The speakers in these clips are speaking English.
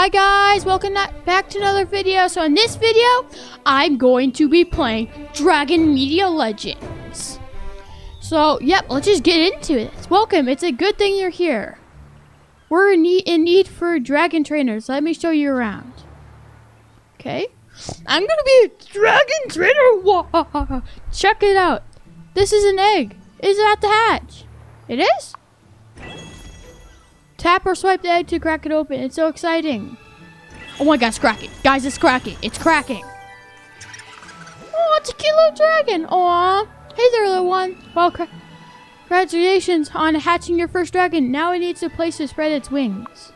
Hi guys, welcome back to another video. So in this video, I'm going to be playing Dragon Media Legends. So, yep, let's just get into it. Welcome, it's a good thing you're here. We're in need for dragon trainers. Let me show you around. Okay. I'm gonna be a dragon trainer. Whoa. Check it out. This is an egg. Is it at the hatch? It is? Tap or swipe the egg to crack it open. It's so exciting. Oh my god, it's cracking. Guys, it's cracking. It's cracking. Oh, it's a cute little dragon. Aw. Hey there, little one. Well, congratulations on hatching your first dragon. Now it needs a place to spread its wings.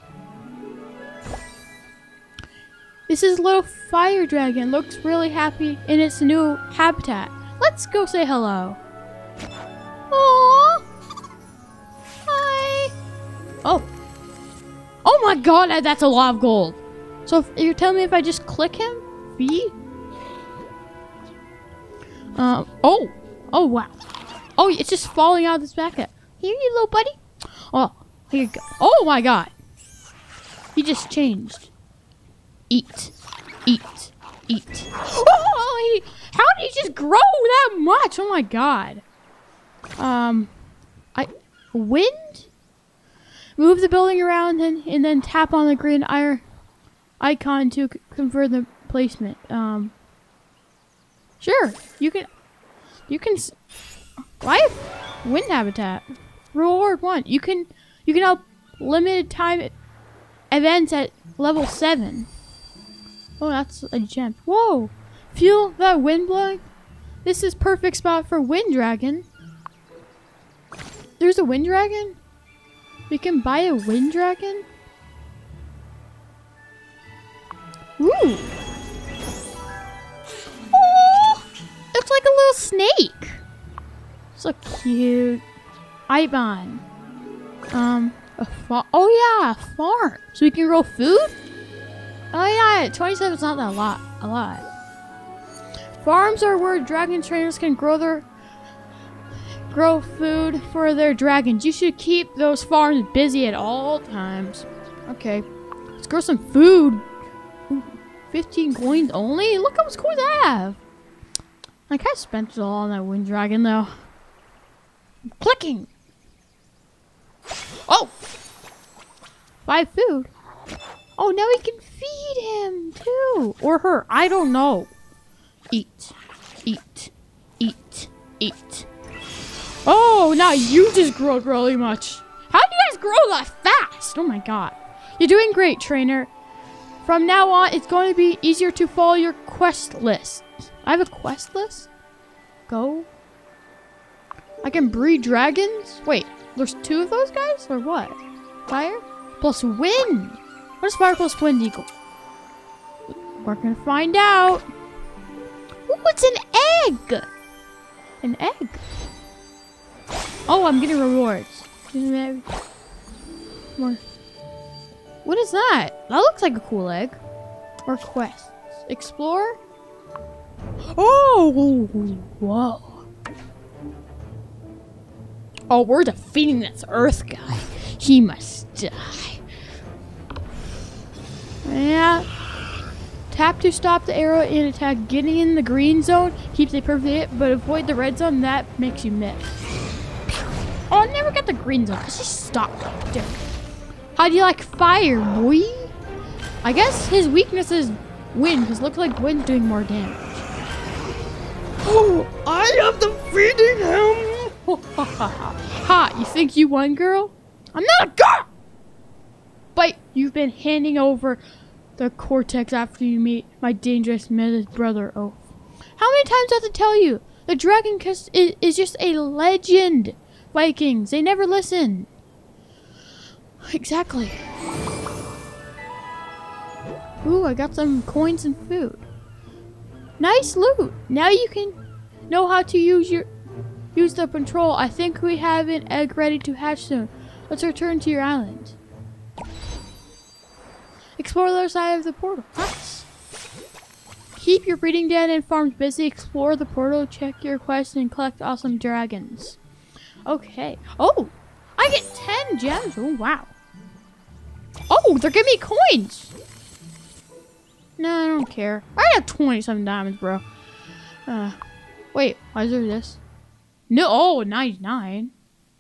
This is a little fire dragon. Looks really happy in its new habitat. Let's go say hello. Aww. Hi. Oh. Oh my god, that's a lot of gold. So you're telling me if I just click him? V? Oh. Oh, wow. Oh, it's just falling out of this backpack. Here, you little buddy. Oh, here you go. Oh my god. He just changed. Eat. Eat. Eat. Oh, how did he just grow that much? Oh my god. Wind? Move the building around and then tap on the green icon to convert the placement. Sure. You can why wind habitat? Reward 1. You can help limited time events at level 7. Oh, that's a gem. Whoa! Feel that wind blowing? This is perfect spot for wind dragon. There's a wind dragon? We can buy a wind dragon? Ooh! Oh! Looks like a little snake. So cute. Ibon. Oh yeah, a farm. So we can grow food? Oh yeah, 27 is not that a lot. Farms are where dragon trainers can grow food for their dragons. You should keep those farms busy at all times. Okay, let's grow some food. Ooh, 15 coins only? Look how much coins I have. I kind of spent it all on that wind dragon though. I'm clicking. Oh! 5 food. Oh, now we can feed him too. Or her. I don't know. Eat. Eat. Eat. Eat. Oh, now you just grow really much. How do you guys grow that fast? Oh my god. You're doing great, trainer. From now on, it's going to be easier to follow your quest list. I have a quest list? Go. I can breed dragons? Wait, there's 2 of those guys? Or what? Fire plus wind. What does fire plus wind equal? We're gonna find out. Ooh, it's an egg. An egg. Oh, I'm getting rewards. More. What is that? That looks like a cool egg. Or quests. Explore. Oh, whoa. Oh, we're defeating this Earth guy. He must die. Yeah. Tap to stop the arrow in attack. Getting in the green zone keeps a perfect hit, but avoid the red zone. That makes you miss. Oh, I never got the green zone because he stopped right there. How do you like fire, boy? I guess his weakness is wind, because it looks like wind's doing more damage. Oh, I am defeating him! Ha, you think you won, girl? I'm not a girl! But you've been handing over the cortex after you meet my dangerous brother, Oath. How many times do I have to tell you? The dragon kiss is just a legend. Vikings, they never listen. Exactly. Ooh, I got some coins and food. Nice loot. Now you can know how to use the patrol. I think we have an egg ready to hatch soon. Let's return to your island. Explore the other side of the portal. Nice. Keep your breeding den and farms busy. Explore the portal, check your quests, and collect awesome dragons. Okay. Oh, I get 10 gems. Oh, wow. Oh, they're giving me coins. No, I don't care. I have 27 diamonds, bro. Wait, why is there this? No, oh, 99.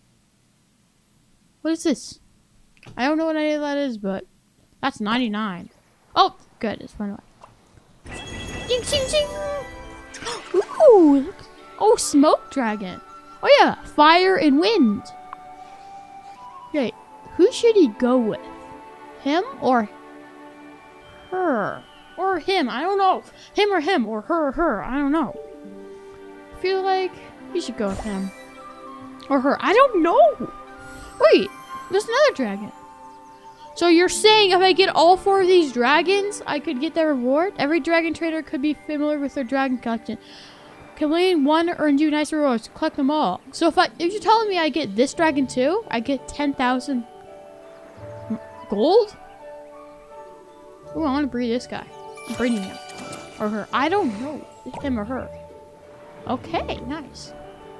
What is this? I don't know what any of that is, but that's 99. Oh, good. It's fun. Ding, ding, ding. Ooh. Oh, smoke dragon. Oh, yeah. Fire and wind. Okay. Who should he go with? Him or her? Or him. I don't know. Him or him. Or her. I don't know. I feel like you should go with him. Or her. I don't know. Wait. There's another dragon. So you're saying if I get all 4 of these dragons, I could get that reward? Every dragon trader could be familiar with their dragon collection. Complete one earns you nice rewards. Collect them all. So if you're telling me I get this dragon too, I get 10,000 gold? Oh, I want to breed this guy. I'm breeding him. Or her. I don't know. It's him or her. Okay, nice.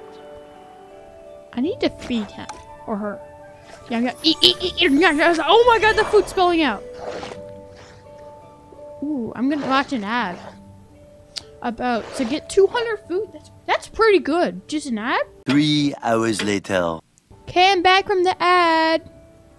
I need to feed him. Or her. Yeah, I'm gonna eat. Oh my god, the food's spilling out. Ooh, I'm gonna watch an ad about to get 200 food. That's pretty good. Just an ad? 3 hours later. Okay, I'm back from the ad.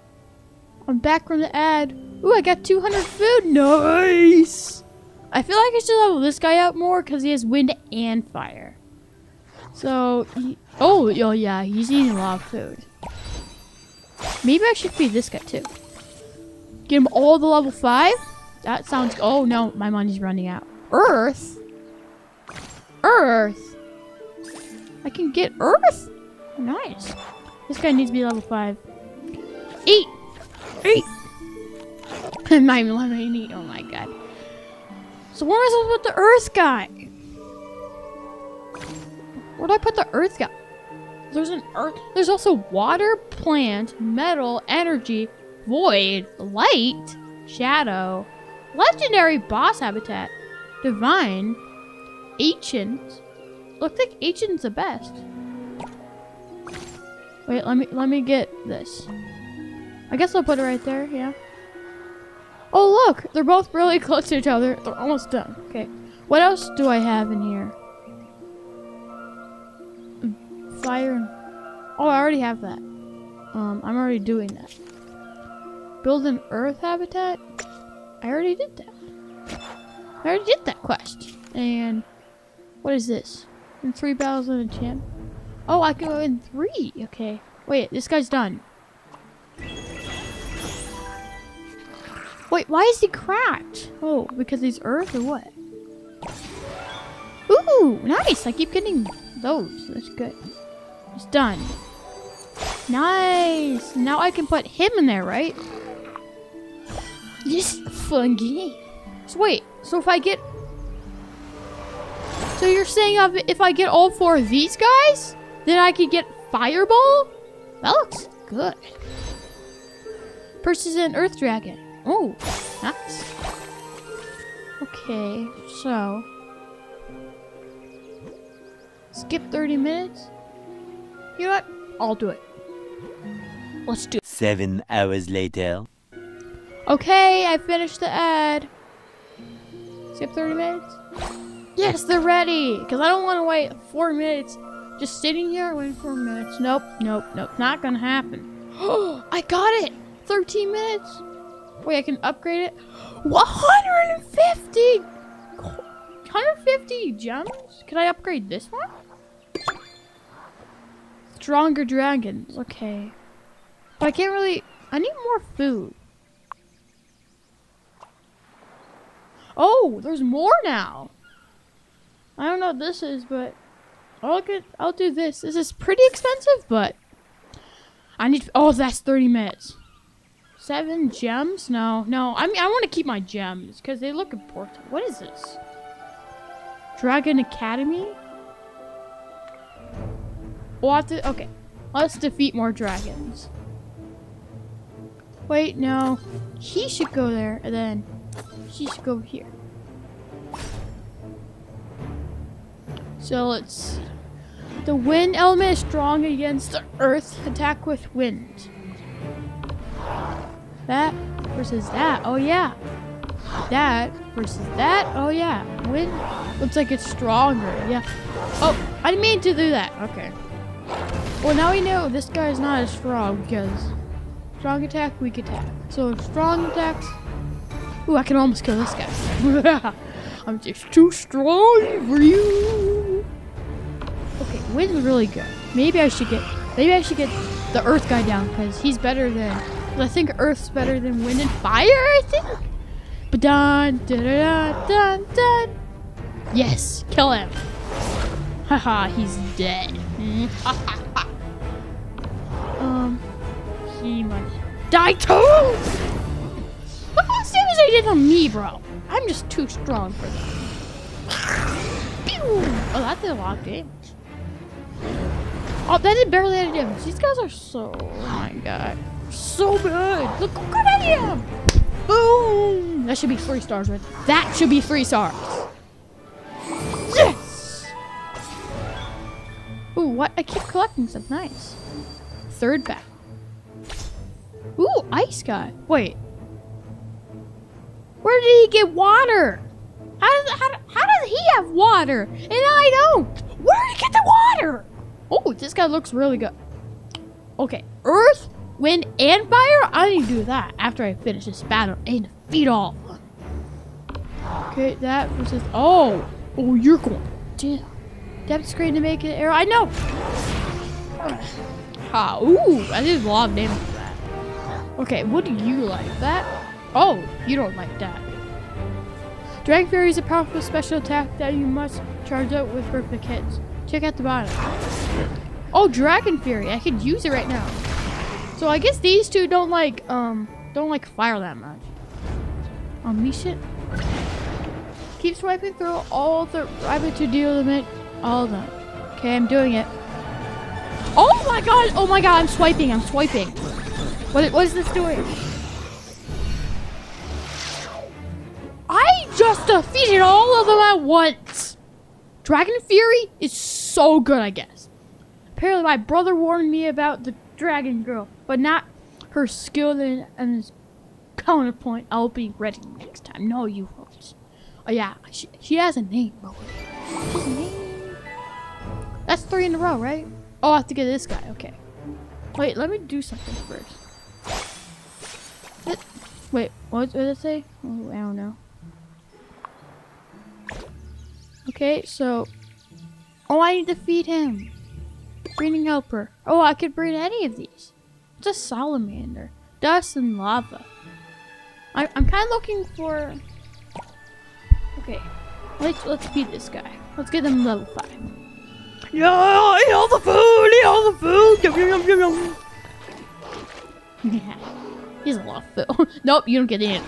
Ooh, I got 200 food. Nice. I feel like I should level this guy up more because he has wind and fire. So, oh yeah, he's eating a lot of food. Maybe I should feed this guy too. Get him all the level 5? That sounds... Oh no, my money's running out. Earth? Earth? I can get Earth? Nice. This guy needs to be level 5. Eat! Eat! I'm not even letting me eat. Oh my god. So where am I supposed to put the Earth guy? Where do I put the Earth guy? There's an earth. There's also water, plant, metal, energy, void, light, shadow, legendary boss habitat, divine, ancient. Looks like ancient's the best. Wait, let me get this. I guess I'll put it right there. Yeah. Oh look, they're both really close to each other. They're almost done. Okay. What else do I have in here? Fire and... Oh, I already have that. I'm already doing that. Build an earth habitat? I already did that. I already did that quest. And what is this? In 3 battles and a champ? Oh, I can go in 3. Okay. Wait, this guy's done. Wait, why is he cracked? Oh, because he's earth or what? Ooh, nice. I keep getting those. That's good. It's done. Nice. Now I can put him in there, right? Yes, fun game. So wait, so if I get... So you're saying if I get all 4 of these guys, then I could get Fireball? That looks good. Purchase an Earth Dragon. Oh, nice. Okay, so... Skip 30 minutes? You know what? I'll do it. Let's do it. 7 hours later. Okay, I finished the ad. Skip 30 minutes? Yes, they're ready! Because I don't want to wait 4 minutes just sitting here waiting 4 minutes. Nope. Not gonna happen. Oh, I got it! 13 minutes? Wait, I can upgrade it? 150! 150 gems? Can I upgrade this one? Stronger dragons. Okay. But I can't really... I need more food. Oh, there's more now. I don't know what this is, but I'll do this. This is pretty expensive, but I need... Oh, that's 30 minutes. 7 gems? No. I mean, I want to keep my gems because they look important. What is this? Dragon Academy? We'll have to... Okay. Let's defeat more dragons. Wait, no. He should go there, and then she should go here. So let's see. The wind element is strong against the earth. Attack with wind. That versus that. Oh, yeah. that versus that. Oh yeah, wind looks like it's stronger. Yeah. Oh, I didn't mean to do that. Okay. Well, now we know this guy is not as strong because strong attack, weak attack. So strong attacks. Ooh, I can almost kill this guy. I'm just too strong for you. Okay, wind's really good. Maybe I should get the earth guy down because he's better than. I think earth's better than wind and fire. I think. But dun dun dun dun dun. Yes, kill him. Haha, he's dead. He must die too. Look how serious they did on me, bro. I'm just too strong for them. Pew! Oh, that did a lot of damage. Oh, that did barely any damage. These guys are so, oh my god, so good. Look how good I am. Boom! That should be 3 stars right there. That should be 3 stars. Yes! Ooh, what? I keep collecting stuff. Nice. 3rd battle. Ooh, ice guy. Wait. Where did he get water? How does he have water and I don't? Where did he get the water? Oh, this guy looks really good. Okay, earth, wind, and fire. I need to do that after I finish this battle and defeat all. Okay, that versus. Oh, you're going. Damn. Depth screen to make it arrow. I know. Ooh, I did a lot of damage for that. Okay, what do you like? That? Oh, you don't like that. Dragon Fury is a powerful special attack that you must charge out with perfect hits. Check out the bottom. Oh, Dragon Fury. I could use it right now. So I guess these two don't like fire that much. Unleash it. Keep swiping through all the rabbit to deal limit. All of them. Okay, I'm doing it. Oh my god! Oh my god! I'm swiping. What is this doing? I just defeated all of them at once. Dragon Fury is so good, I guess. Apparently, my brother warned me about the dragon girl, but not her skill and his counterpoint. I'll be ready next time. No, you won't. Oh yeah, she has a name, bro. His name. That's 3 in a row, right? Oh, I have to get this guy. Okay. Wait, let me do something first. Wait, what did it say? Oh, I don't know. Okay, so. Oh, I need to feed him. Breeding helper. Oh, I could breed any of these. It's a salamander. Dust and lava. I'm kind of looking for. Okay, let's feed this guy. Let's get him level 5. Yeah, eat all the food. Eat all the food. Yum, yum, yum, yum. Yeah, he's a lot of food. Nope, you don't get in.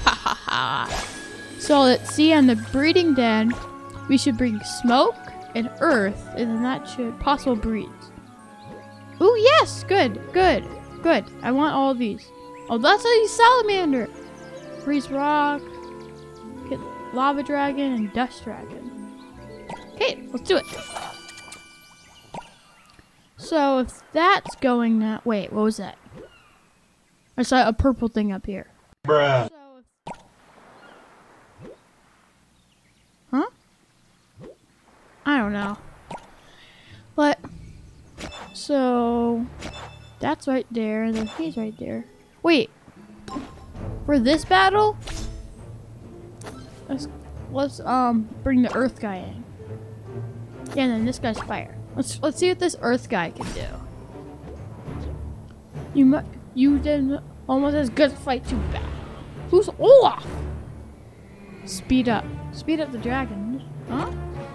So let's see. On the breeding den, we should bring smoke and earth, and then that should possible breeds. Ooh, yes, good. I want all these. Oh, that's a salamander. Freeze rock, get lava dragon, and dust dragon. Okay, let's do it. So if that's going that, wait, what was that? I saw a purple thing up here. Bruh. Huh? I don't know. But so that's right there, and then he's right there. Wait, for this battle, let's bring the earth guy in. Yeah, and then this guy's fire. Let's see what this earth guy can do. You did almost as good a fight too bad. Who's Olaf? Speed up the dragon. Huh?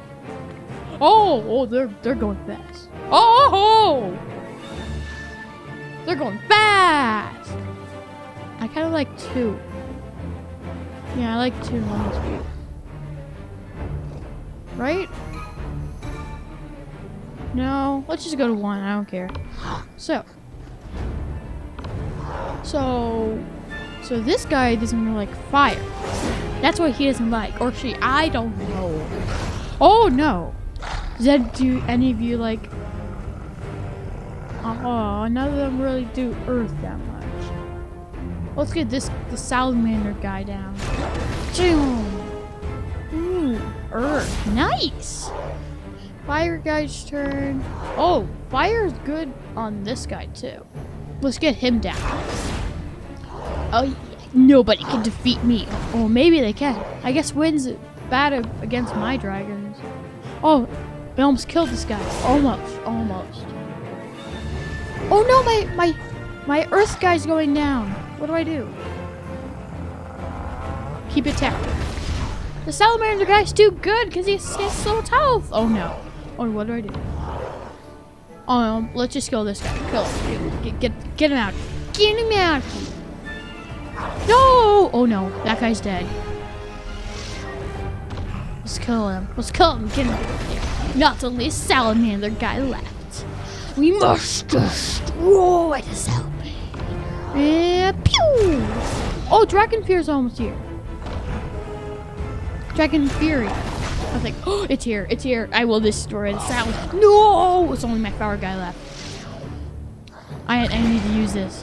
Oh, they're going fast. Oh, they're going fast. I kind of like 2. Yeah, I like 2 normal speed. Right? No, let's just go to 1. I don't care. So this guy doesn't really like fire. That's what he doesn't like, or she. I don't know. Oh no! Do any of you like? Oh, none of them really do earth that much. Let's get the salamander guy down. Ooh, earth. Nice. Fire guy's turn. Oh, fire's good on this guy too. Let's get him down. Oh, yeah. Nobody can defeat me. Oh, maybe they can. I guess wind's bad against my dragons. Oh, I almost killed this guy. Almost. Oh no, my earth guy's going down. What do I do? Keep attacking. The salamander guy's too good because he has so much health. Oh no. Oh, what do I do? Let's just kill this guy. Kill him. Get him out. Get him out. No! Oh no, that guy's dead. Let's kill him. Get him. Not only a salamander guy left. We must destroy the salamander. And pew! Oh, Dragon Fear's almost here. Dragon Fury. I was like, oh, it's here. I will destroy the salamander. No! It's only my power guy left. I need to use this.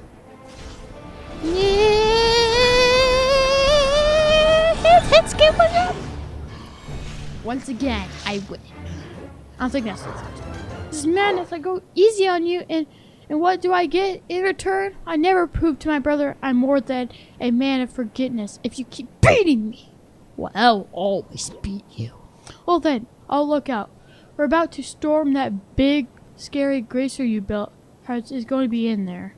Hits get one up. Once again, I win. I don't think that's it. This is madness. I go easy on you, and what do I get in return? I never proved to my brother I'm more than a man of forgiveness. If you keep beating me, well, I'll always beat you. Well then, I'll look out. We're about to storm that big, scary glacier you built. Is going to be in there.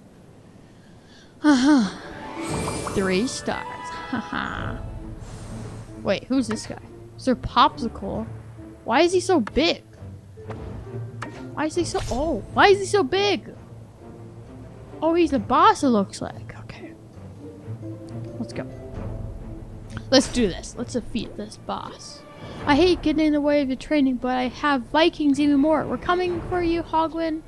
3 stars. Haha. Wait, who's this guy? Sir Popsicle. Why is he so big? Why is he so big? Oh, he's the boss, it looks like. Okay. Let's go. Let's do this. Let's defeat this boss. I hate getting in the way of the training, but I have Vikings even more. We're coming for you, Hogwin.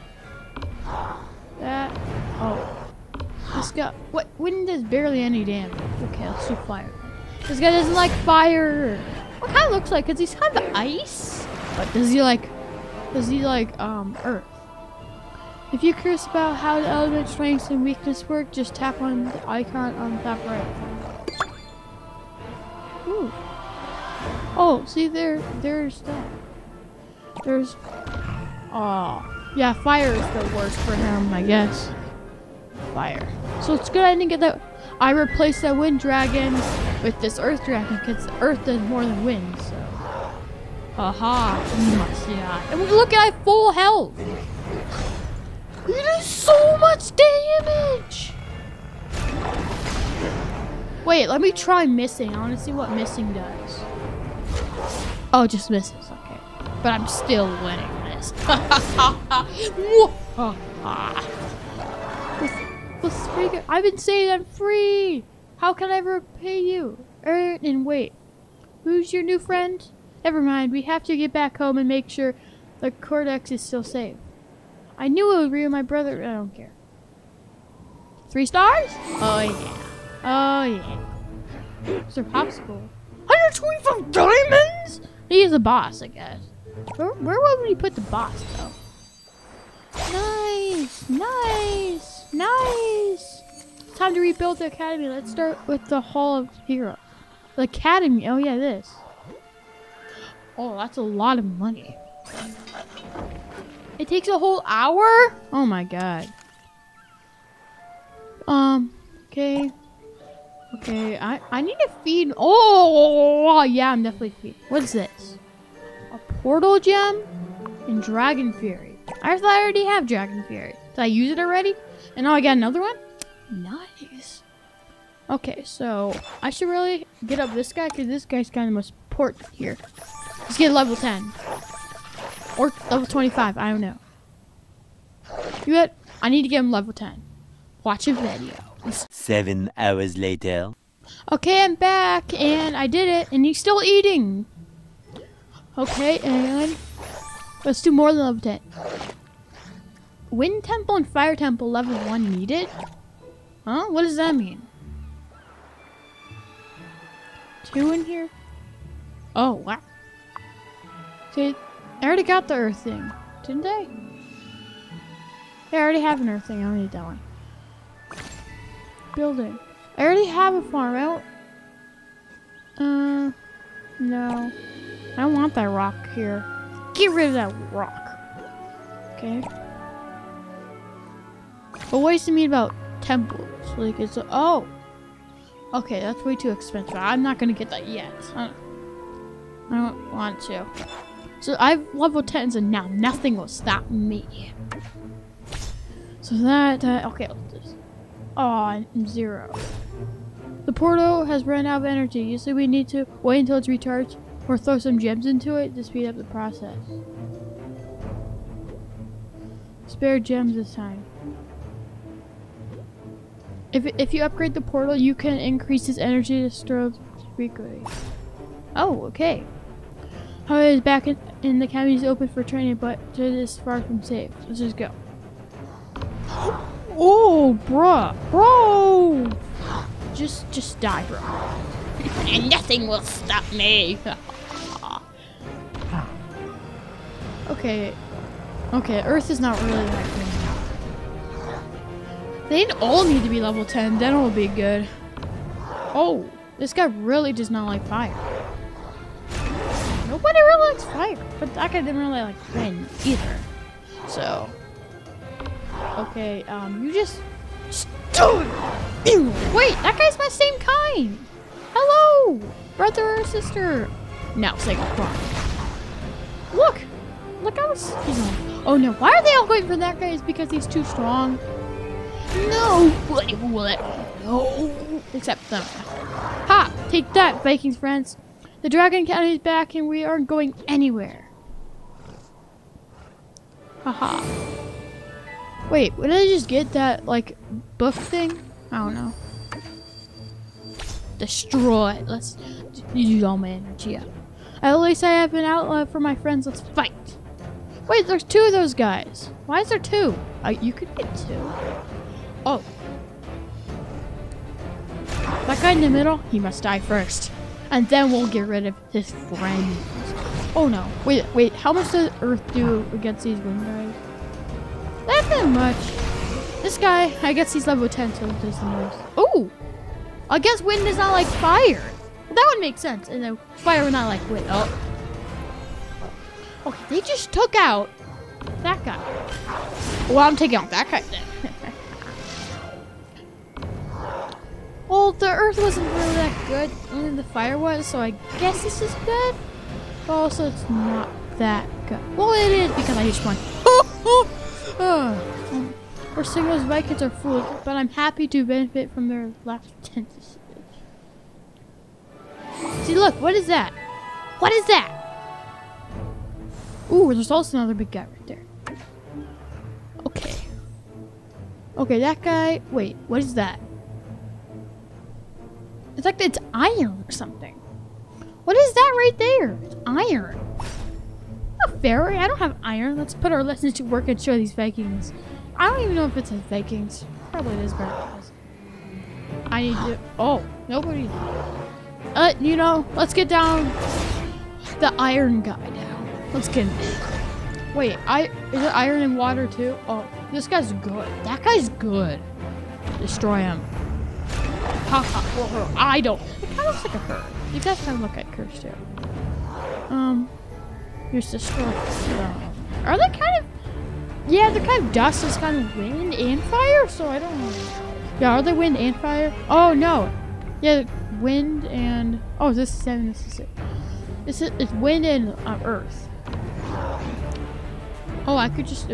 That. Oh. This guy. What? Wind does barely any damage. Okay, let's do fire. This guy doesn't like fire. What kind of looks like? Cause he's kind of ice. But does he like earth? If you're curious about how the element strengths and weakness work, just tap on the icon on the top right. Ooh. Oh, see there's that. There's. Oh. Yeah, fire is the worst for him, I guess. Fire. So it's good I didn't get that. I replaced that wind dragon with this earth dragon because earth does more than wind, so. Haha. Yeah. And look at full health. He does so much damage. Wait, let me try missing. I want to see what missing does. Oh, just misses. Okay. But I'm still winning this. I've been saying I'm free. How can I repay you? And wait, who's your new friend? Never mind. We have to get back home and make sure the Cortex is still safe. I knew it would ruin my brother. I don't care. 3 stars? Oh yeah. Oh yeah. Sir Popsicle. 125 diamonds? He is a boss, I guess. Where would we put the boss though? Nice, nice, nice. Time to rebuild the academy. Let's start with the Hall of Heroes. The academy. Oh yeah, this. Oh, that's a lot of money. It takes a whole hour? Oh my god. Okay. Okay, I need to feed. Oh, yeah, I'm definitely feeding. What is this? A portal gem and Dragon Fury. I thought I already have Dragon Fury. Did I use it already? And now I got another one? Nice. Okay, so I should really get up this guy because this guy's kind of most important here. Let's get level 10. Or level 25, I don't know. I need to get him level 10. Watch a video. 7 hours later. Okay, I'm back, and I did it, and he's still eating. Okay, and let's do more than level 10. Wind Temple and Fire Temple level 1 needed? Huh? What does that mean? 2 in here? Oh, wow. See, I already got the earth thing, didn't I? Yeah, I already have an earth thing. I don't need that one. Building. I already have a farm. No. I don't want that rock here. Get rid of that rock. Okay. But what does it mean about temples? Like, it's oh. Okay, that's way too expensive. I'm not gonna get that yet. I don't want to. So I've level 10s and now nothing will stop me. So that, okay, let's just, oh, I'm 0. The portal has run out of energy. Usually we need to wait until it's recharged or throw some gems into it to speed up the process. Spare gems this time. If you upgrade the portal, you can increase its energy to store frequently. Oh, okay. However, is back in the academy is open for training, but it is far from safe. Let's just go. Oh, bro! Just die, bro. And nothing will stop me. Okay, Earth is not really that good. They all need to be level 10, then it'll be good. Oh, this guy really does not like fire. Nobody really likes fire, but that guy didn't really like wind either. So, okay, you just wait, that guy's my same kind. Hello, brother or sister. No, say goodbye. Look how he's on. Oh no, why are they all going for that guy? It's because he's too strong. Nobody will let me go. Except them. Ha! Take that, Vikings friends. The Dragon Academy is back and we aren't going anywhere. Haha. Wait, did I just get that, like, book thing? I don't know. Destroy. Let's use all my energy up. At least I have an outlet for my friends. Let's fight. Wait, there's 2 of those guys. Why is there 2? You could get 2. Oh. That guy in the middle, he must die first. And then we'll get rid of his friends. Oh no. Wait. How much does Earth do against these wind guys? Not that much. This guy, I guess he's level 10, so it does the most. Oh! I guess wind is not like fire. That would make sense. And then fire would not like wind. Oh. Okay, they just took out that guy. Well, I'm taking out that guy then. Well, the Earth wasn't really that good. Only the fire was, so I guess this is good. But also, it's not that good. Well, it is because I just won. Or saying those Vikings are fools, but I'm happy to benefit from their lack of tendencies. See, look, what is that? What is that? Ooh, there's also another big guy right there. Okay. Okay, that guy. Wait, what is that? It's like it's iron or something. What is that right there? It's iron. Not fair. I don't have iron. Let's put our lessons to work and show these Vikings. I don't even know if it says Vikings. Probably it is, but it is. I need to. Oh, nobody. You know, let's get down the iron guy now. Let's get him. Wait, is it iron and water too? Oh, this guy's good. That guy's good. Destroy him. Ha ha, or her. I don't. It kind of looks like a her. You guys kind of look like hers too. Here's destroy. Are they kind of? Yeah, they're kind of dust. Is kind of wind and fire. So I don't know. Yeah, are they wind and fire? Oh no. Yeah, wind and this is 7. This is 6. It's wind and earth. Oh, I could just.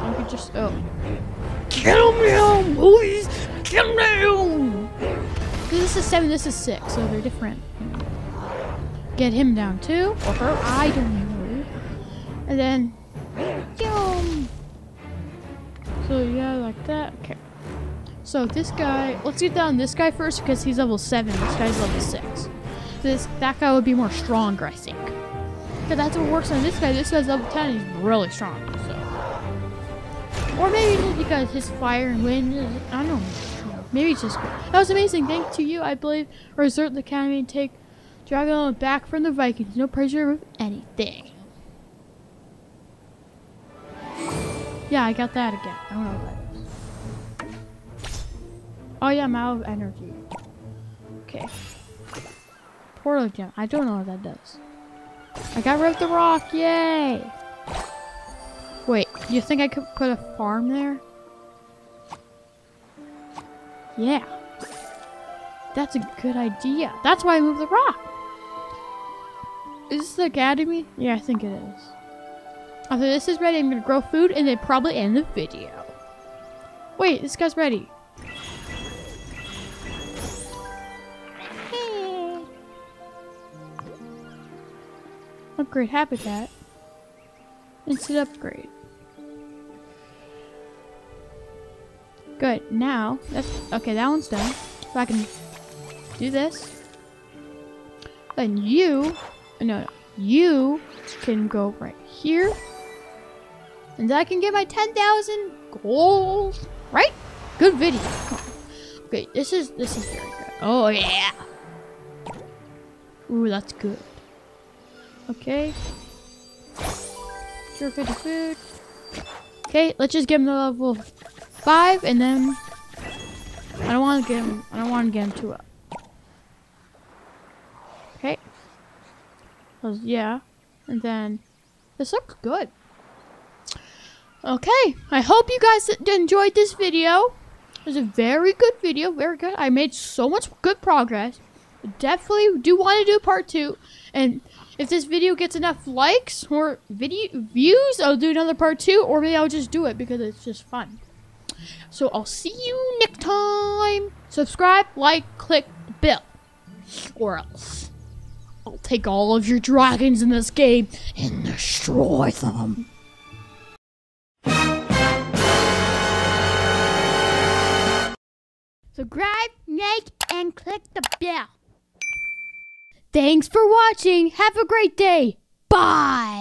Kill him, boys! Kill him! This is 7. This is 6. So they're different. Get him down too, or her. I don't know. And then kill him. So yeah, like that. Okay. So this guy, let's get down this guy first because he's level 7. This guy's level 6. That guy would be more stronger, I think. Because that's what works on this guy. This guy's level 10. He's really strong. So, or maybe just because his fire and wind is, I don't know. Maybe it's just good. That was amazing. Thanks to you, I believe, or exert the academy and take Dragon back from the Vikings. No pressure with anything. Yeah, I got that again. I don't know what that is. Oh yeah, I'm out of energy. Okay. portal gem. I don't know what that does. I got rid of the rock. Yay! Wait, you think I could put a farm there? Yeah. That's a good idea. That's why I moved the rock. Is this the academy? Yeah, I think it is. After this is ready, I'm gonna grow food and then probably end the video. Wait, this guy's ready. Upgrade habitat. Instant upgrade. Good. Now, that's okay. That one's done. So I can do this. Then you can go right here, and I can get my 10,000 gold. Right? Good video. Come on. Okay, this is very good. Oh yeah. Ooh, that's good. Okay. Sure, food. Okay, let's just give him the level 5, and then I don't want to get him too up. Okay. Yeah, and then this looks good. Okay, I hope you guys enjoyed this video. It was a very good video, very good. I made so much good progress. Definitely do want to do part 2, and if this video gets enough likes or video views, I'll do another part 2, or maybe I'll just do it because it's just fun. So I'll see you next time. Subscribe, like, click the bell, or else I'll take all of your dragons in this game and destroy them. Subscribe, like, and click the bell. Thanks for watching. Have a great day. Bye.